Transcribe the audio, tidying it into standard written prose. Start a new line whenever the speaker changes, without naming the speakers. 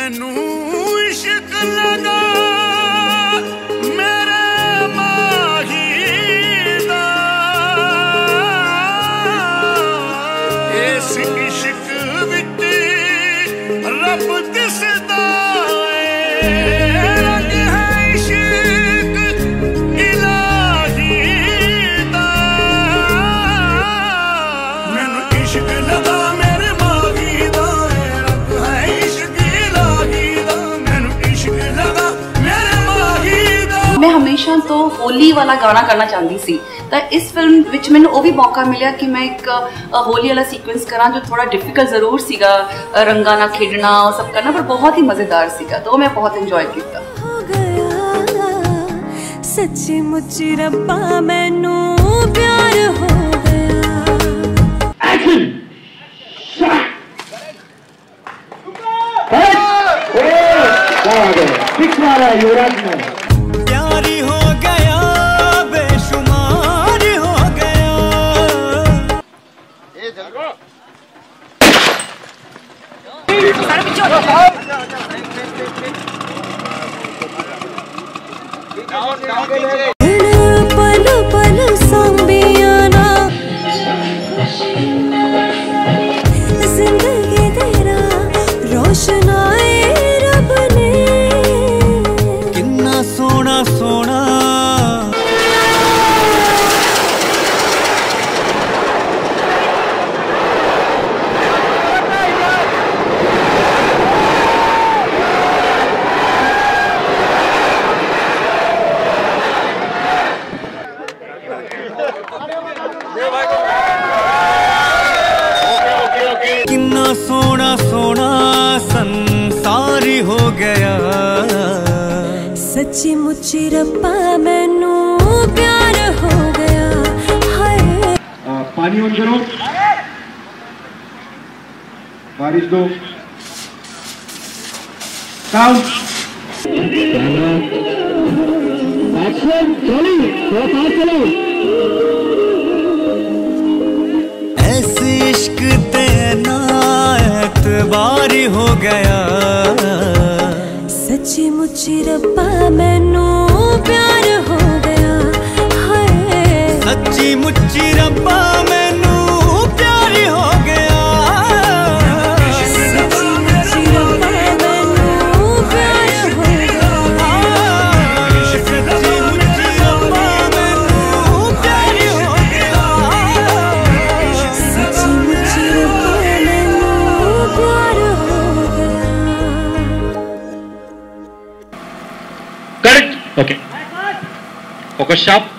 मैनू इश्क लगा मेरे माही दा इस इश्क विच रब दिसदा रंग है इश्क इलाही दा मैनू इश्क लगा मेरे माही दा रंग है इश्क इलाही दा मैनू इश्क लगा मेरे माही दा।
मैं हमेशा तो होली वाला गाना करना चाहती सी तो इस फिल्म विच मैंने वो भी मौका मिला कि मैं एक होली वाला सीक्वेंस करा जो थोड़ा डिफिकल्ट जरूर सीगा रंगा ना खेडना और सब करना पर बहुत ही मजेदार सीगा तो मैं बहुत एंजॉय किया।
सच्ची मुच्ची रब्बा मैनू प्यार हो गया।
एक्शन सिक्स मारा युवराज ने।
प्यारी हो गया बेशुमार हो गया
पल पल सांबियाना जिंदगी तेरा रोशनाए रब ने
किन्ना सोना सोना किन्ना सोना सोना संसारी हो गया
सच्ची मुच्ची रब्बा मैनू प्यार हो गया। हाय
पानी ऑन करो, बारिश दो, काउंट एक्शन चलो थोड़ा फास्ट चलो।
ऐसे इश्क तेना एतबारी हो गया
सच्ची मुच्ची रब्बा मैनू प्यार हो गया। हाय
सच्ची मुच्ची रब्बा मैनू प्यार हो गया
सच्ची मुच्ची रब्बा मैनू प्यार हो गया।
सच्ची मुच्ची रब्बा मैनू प्यार हो गया
सच्ची मुच्ची रब्बा मैनू प्यार हो गया।
Correct okay focus sharp